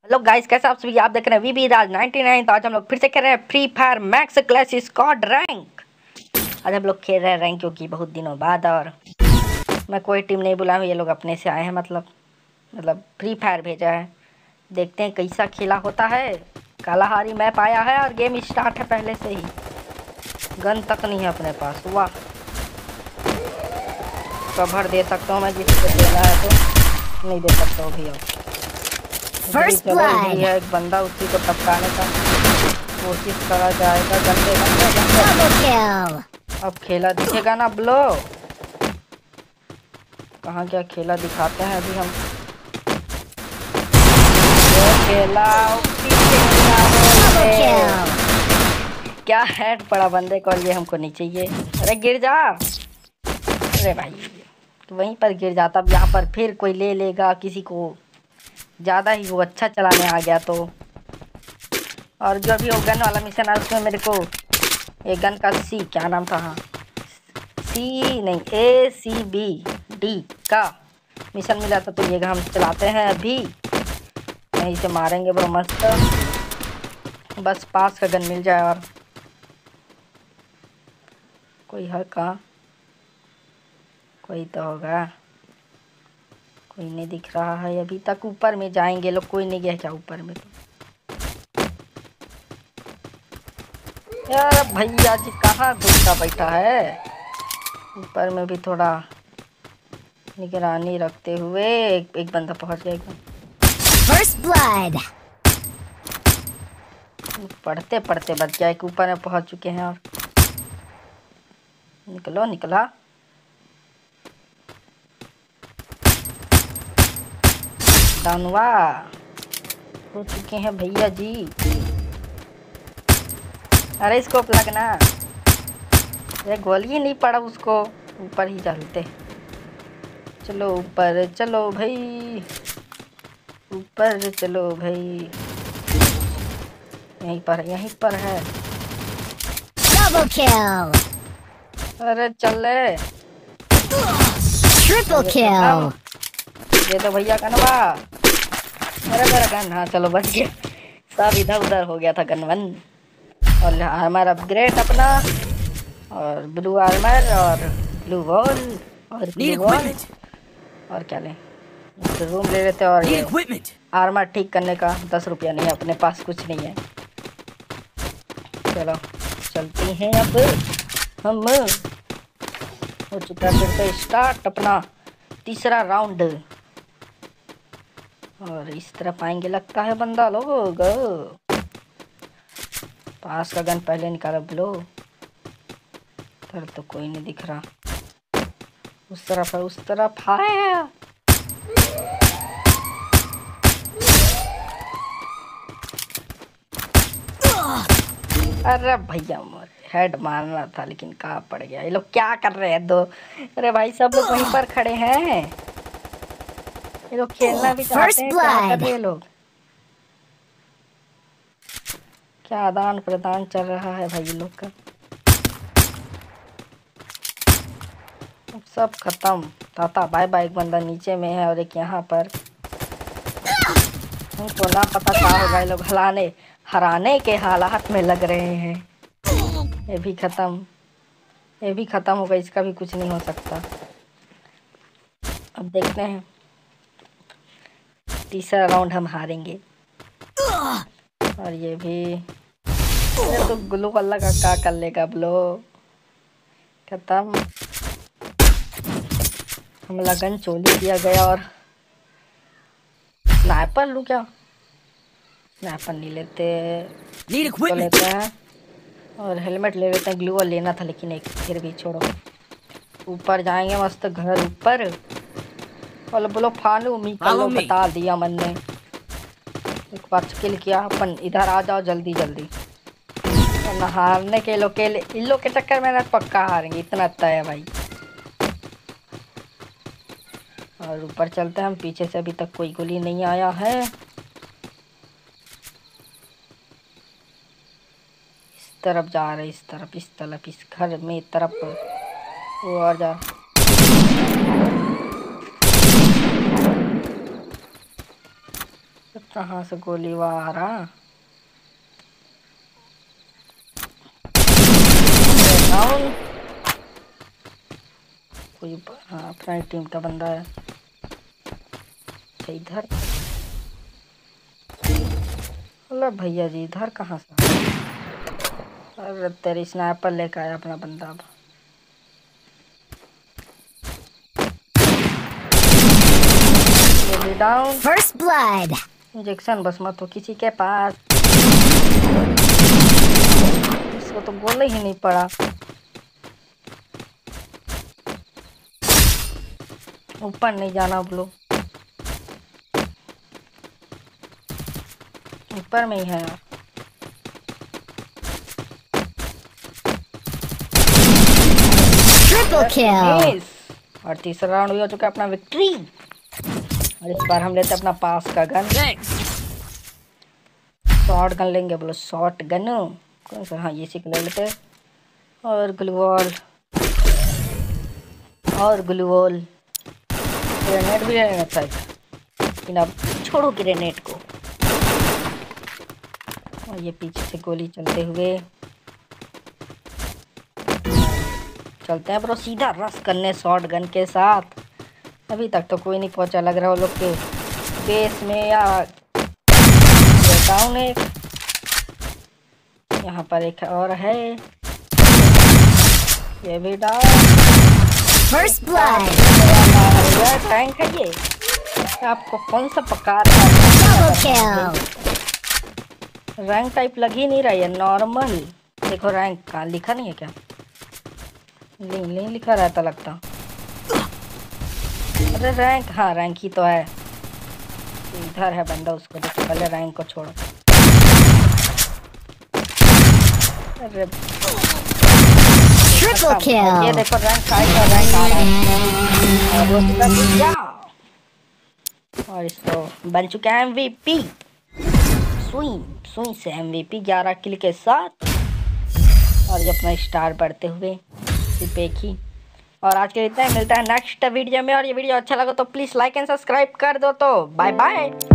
Hello guys, कैसे आप सभी। आप देख रहे हैं वीबी राज 99। तो आज हम लोग फिर से खेल रहे हैं free fire max clash squad rank. आज हम लोग खेल रहे हैं रैंक क्योंकि बहुत दिनों बाद, और मैं कोई टीम नहीं बुलाया हूँ, ये लोग अपने से आए हैं। मतलब फ्री फायर भेजा है। देखते हैं कैसा खेला होता है। कालाहारी मैप आया है और गेम स्टार्ट है पहले से ही। गन तक नहीं है अपने पास। वाह, कवर दे सकता हूँ मैं, जिसको देना है तो नहीं दे सकता हूँ भी। अब First चलो, blood. यही है एक बंदा, उसी को टपकाने का कोशिश करा जाएगा। गंदे गंदे गंदे। Double kill. अब खेला दिखेगा ना ब्लो। कहाँ क्या खेला दिखाते हैं अभी हम। ये खेला Double kill. क्या हेड पड़ा बंदे को, ये हमको नहीं चाहिए। अरे गिर जा। अरे भाई, तो वहीं पर गिर जाता। अब यहाँ पर फिर कोई ले लेगा किसी को, ज़्यादा ही वो अच्छा चलाने आ गया तो। और जो भी वो गन वाला मिशन है उसमें मेरे को एक गन का क्या नाम था, हाँ सी नहीं ACBD का मिशन मिला था। तो ये हम चलाते हैं अभी। यहीं से मारेंगे ब्रो मस्त। बस पास का गन मिल जाए। और कोई है कहाँ? कोई तो होगा, कोई नहीं दिख रहा है अभी तक। ऊपर में जाएंगे लोग, कोई नहीं गया क्या ऊपर में? तो यार भैया जी कहाँ घुसता बैठा है। ऊपर में भी थोड़ा निगरानी रखते हुए। एक बंदा पहुंच गया एकदम। First blood. पढ़ते पढ़ते बच गया। एक ऊपर में पहुंच चुके हैं। और निकलो निकला। दानवा हो चुके हैं भैया जी। अरे इसको लगना, ये गोली नहीं पड़ा उसको। ऊपर ही चलते। चलो ऊपर चलो भाई, ऊपर चलो भाई। यहीं पर है। Double kill. अरे चले। Triple kill. ये तो भैया कनवा। अरे मेरा गन, हाँ चलो बच गया। सब इधर उधर हो गया था गनवन। और आर्मर अपग्रेड अपना, और ब्लू आर्मर और ब्लू वॉल और ब्लू वॉल। और क्या लें, रूम ले लेते। और ये आर्मर ठीक करने का 10 रुपया नहीं है अपने पास, कुछ नहीं है। चलो चलते हैं अब हम। हो चुका है फिर से स्टार्ट अपना तीसरा राउंड। और इस तरफ आएंगे लगता है बंदा लोग। पास का गन पहले निकाला ब्लो। इधर तो कोई नहीं दिख रहा। उस तरफ है, उस तरफ है। अरे भैया हेड मारना था लेकिन कहाँ पड़ गया। ये लोग क्या कर रहे हैं दो। अरे भाई सब लोग वहीं पर खड़े हैं। ये लोग खेलना भी चाहते हैं, क्या कर रहे हैं लोग। क्या आदान प्रदान चल रहा है भाई लोग का। सब खत्म। टाटा बाय बाय। एक बंदा नीचे में है और एक यहाँ पर। उनको ना पता क्या होगा। ये लोग हराने के हालात में लग रहे हैं। ये भी खत्म, ये भी खत्म होगा। इसका भी कुछ नहीं हो सकता। अब देखते हैं, तीसरा राउंड हम हारेंगे। और ये भी, ये तो ग्लू वाला का क्या कर लेगा ब्लो। खत्म। हम लगन चोली दिया गया। और स्नाइपर लूँ क्या? स्नाइपर नहीं लेते, तो लेते हैं। और हेलमेट ले लेते हैं। ग्लू वॉल लेना था लेकिन एक, फिर भी छोड़ो। ऊपर जाएंगे मस्त घर ऊपर। और बोलो फालू मी कलो बता दिया मन ने। एक बार किल किया अपन। इधर आ जाओ जल्दी जल्दी। और हारने के लोग इन लोग के चक्कर में ना पक्का हारेंगे, इतना तय है भाई। और ऊपर चलते हैं हम। पीछे से अभी तक कोई गोली नहीं आया है। इस तरफ जा रहे, इस तरफ, इस तरफ, इस घर में तरफ। वो और जा। कहाँ से गोली आ रहा? डाउन। कोई हाँ अपना टीम का बंदा है। इधर अल्लाह भैया जी इधर कहाँ से? अरे तेरी स्नाइपर लेकर आया अपना बंदा। अब डाउन। First blood. इंजेक्शन बस मत हो किसी के पास। इसको तो गोले ही नहीं पड़ा। ऊपर नहीं जाना अब लोग, ऊपर में ही है। Triple kill. और तीसरा राउंड भी हो चुका है अपना विक्ट्री। और इस बार हम लेते अपना पास का गन। शॉर्ट गन लेंगे, बोलो शॉर्ट गन कौन सा? हाँ ये सी ले लेते। और ग्लूवॉल और ग्लूवॉल। ग्रेनेड भी लेना था लेकिन अब छोड़ो ग्रेनेड को। और ये पीछे से गोली चलते हुए चलते हैं ब्रो सीधा रश करने शॉर्ट गन के साथ। अभी तक तो कोई नहीं पहुंचा लग रहा वो लोग के बेस में या डाउन। एक यहाँ पर एक और है, ये भी डाउन। First blood. टैंक है ये। आपको कौन सा प्रकार Double kill. रैंक टाइप लग ही नहीं रहा है, नॉर्मल। देखो रैंक कहाँ लिखा नहीं है क्या? नहीं लिखा रहता लगता। अरे रैंक, हाँ रैंक ही तो है। इधर है बंदा, उसको देखो पहले रैंक को छोड़ो। अरे Triple kill. ये देखो रैंक 5 का रैंक आ रहा है। और वो सीधा जीत गया। और इसको बन चुका है MVP। सुई से MVP 11 किल के साथ। और ये अपना स्टार बढ़ते हुए सिर्फ एक ही। और आज के इतना ही, मिलता है नेक्स्ट वीडियो में। और ये वीडियो अच्छा लगा तो प्लीज़ लाइक एंड सब्सक्राइब कर दो। तो बाय बाय।